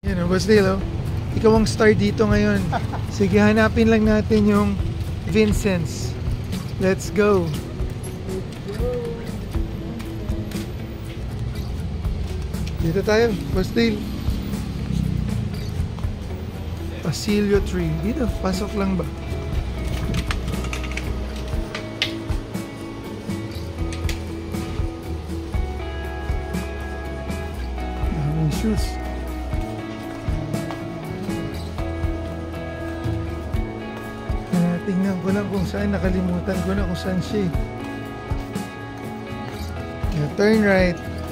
Yan o, Boss Dale, oh. Ikaw ang star dito ngayon. Sige, hanapin lang natin yung Vincent's. Let's go. Dito tayo, Boss Dale. Pasilio tree. Dito, pasok lang ba? Daming shoes. Tingnan ko lang kung saan, nakalimutan ko na kung saan siya. Yeah, turn right.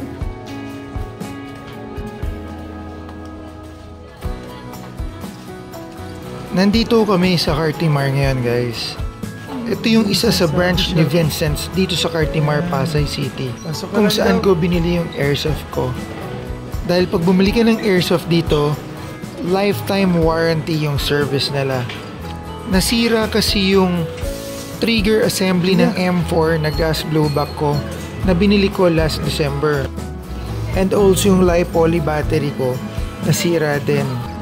Nandito kami sa Cartimar ngayon, guys. Ito yung isa sa branch ni Vincent's dito sa Cartimar, Pasay City. Kung saan ko binili yung airsoft ko. Dahil pag bumili ka ng airsoft dito, lifetime warranty yung service nila. Nasira kasi yung trigger assembly ng M4 na gas blowback ko na binili ko last December. And also yung li-poly battery ko nasira din.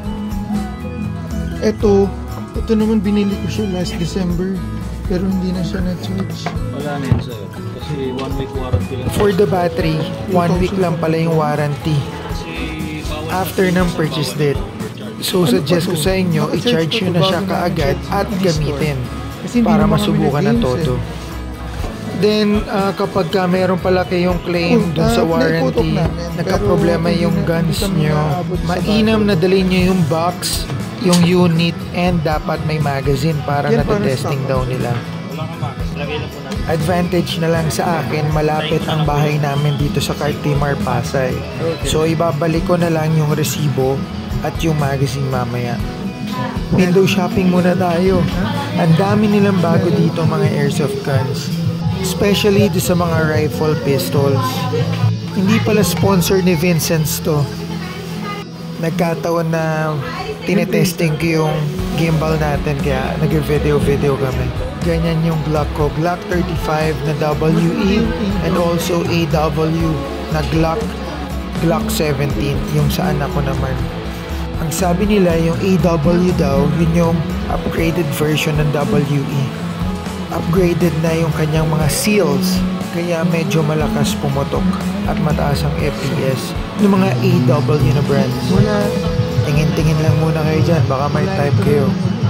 Ito naman binili ko siya last December pero hindi na siya na-charge. Wala na yun sa'yo kasi 1 week warranty lang. For the battery, 1 week lang pala yung warranty after ng purchase date. So suggest ko sa inyo, i-charge nyo na siya kaagad at gamitin para masubukan ng todo. Then kapag meron pala kayong claim dun sa warranty, nagka-problema yung guns nyo, mainam na dalhin nyo yung box, yung unit, and dapat may magazine para natatesting daw nila. Advantage na lang sa akin, malapit ang bahay namin dito sa Cartimar, Pasay. So ibabalik ko na lang yung resibo at yung magazine mamaya. Window shopping muna tayo. Ang dami nilang bago dito mga airsoft guns. Especially do sa mga rifle pistols. Hindi pala sponsor ni Vincent's to. Nagkataon na tinetesting ko yung gimbal natin kaya nag-video kami. Ganyan yung Glock ko. Glock 35 na WE and also AW na Glock 17 yung sa anak ko naman. Ang sabi nila yung AW daw, yun yung upgraded version ng WE. Upgraded na yung kanyang mga seals, kaya medyo malakas pumotok at mataas ang FPS ng mga AW na brands. Tingin-tingin lang muna kayo dyan, baka may type kayo.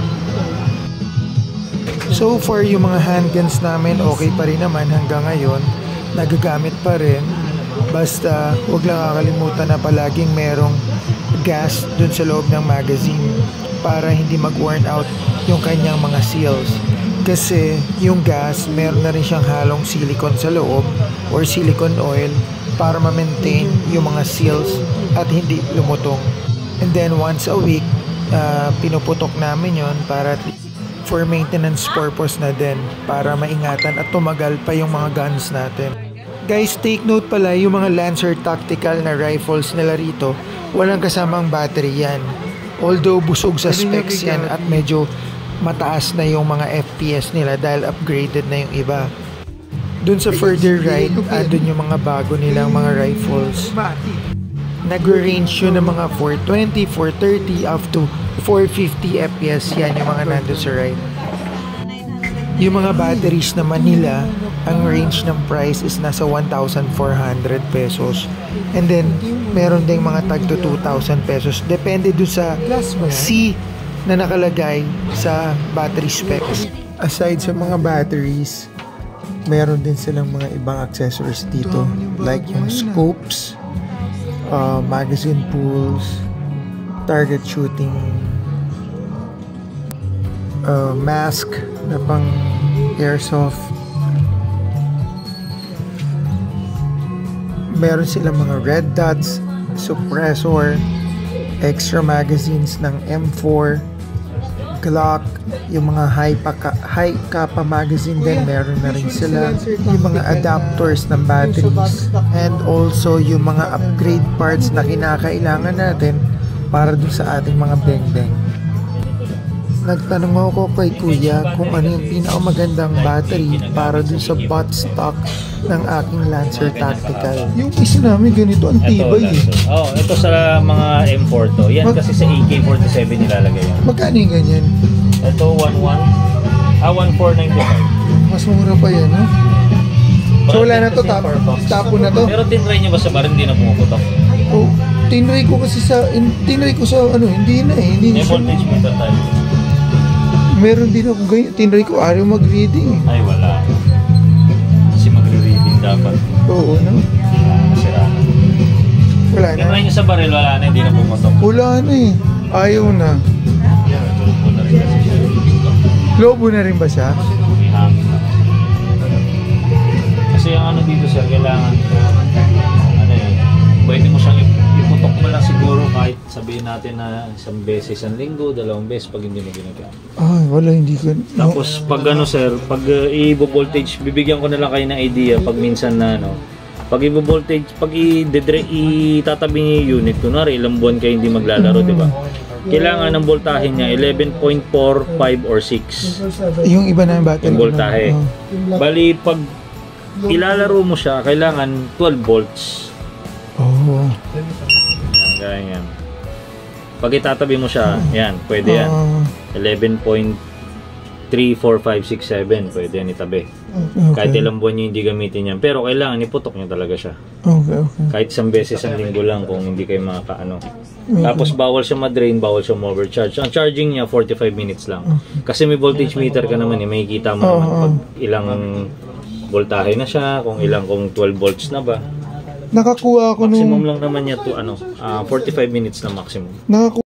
So far yung mga handguns namin okay pa rin naman hanggang ngayon, nagagamit pa rin. Basta huwag lang kakalimutan na palaging merong gas dun sa loob ng magazine para hindi mag-worn out yung kanyang mga seals. Kasi yung gas, meron na rin siyang halong silicone sa loob or silicone oil para ma-maintain yung mga seals at hindi lumutong. And then once a week, pinuputok namin yon para for maintenance purpose na din para maingatan at tumagal pa yung mga guns natin. Guys, take note pala yung mga Lancer Tactical na rifles nila rito, walang kasamang battery yan. Although busog sa specs yan at medyo mataas na yung mga FPS nila dahil upgraded na yung iba. Dun sa further right, andun yung mga bago nilang mga rifles. Nag-range yun ng mga 420, 430 up to 450 FPS yan yung mga nandun sa right. Yung mga batteries naman nila, ang range ng price is nasa 1,400 pesos. And then, meron ding mga tag to 2,000 pesos. Depende dun sa C na nakalagay sa battery specs. Aside sa mga batteries, meron din silang mga ibang accessories dito. Like yung scopes, magazine pulls, target shooting, mask na pang airsoft. Meron silang mga red dots, suppressor, extra magazines ng M4, Glock, yung mga high kappa magazine din meron na rin sila, yung mga adapters ng batteries, and also yung mga upgrade parts na kinakailangan natin para dun sa ating mga beng-beng. nagtanong ako kay Kuya kung ano yung pinakamagandang battery para dun sa bot stock ng aking Lancer Tactical. Yung isa namin ganito, ang tibay eh. Ito sa mga M4 to. Yan kasi sa AK-47 nilalagay yan. Magkano yung ganyan? Ito 1495. Mas mura pa yan, ha? So wala na to, tapo na to. Pero tinry nyo ba sa bar, hindi na pumuputok? Oh, tinry ko sa ano, hindi na eh. Hindi May na voltage meter tayo. Meron din ako ganyan. Tinry ko, ayaw mag-reading eh. Ay, wala. Kasi magre-reading dapat. Oo, no? Nasira na. Wala na. Tinry nyo sa baril, wala na, hindi na pumutok. Wala na eh. Ayaw na. Yan, tulpo na rin kasi siya. Lobo na rin ba siya? Hangin na. Kasi ang ano dito sir, kailangan pwede mo siyang iputok mo lang siguro kahit sabihin natin na isang beses, isang linggo, 2 beses pag hindi mo ginagamit. Ay, wala, hindi ko. Tapos pag ano sir, pag i-voltage, bibigyan ko na lang kayo ng idea pag minsan na ano, pag i-voltage, pag itatabi niyo yung unit, kunwari ilang buwan kayo hindi maglalaro, di ba? Kailangan ng voltahe niya 11.4, 5 or 6. Yung iba na yung battery. Yung voltahe. Oh. Bali, pag ilalaro mo siya, kailangan 12 volts. Oh. Yan, gaya yan. Pag itatabi mo siya, yan, pwede yan. 11.3, 4, 5, 6, 7, pwede yan itabi. Okay. Kahit ilang buwan nyo hindi gamitin yan. Pero kailangan iputok nyo talaga siya. Okay, okay. Kahit isang beses ang linggo lang kung hindi kayo makakaano. Tapos bawal siya ma-drain, bawal siya ma-overcharge. Ang charging niya 45 minutes lang. Kasi may voltage meter ka naman eh, makikita mo naman pag ilang voltahe na siya, kung 12 volts na ba. Nakakuha ako Maximum lang naman niya to 45 minutes na maximum. Nakakuha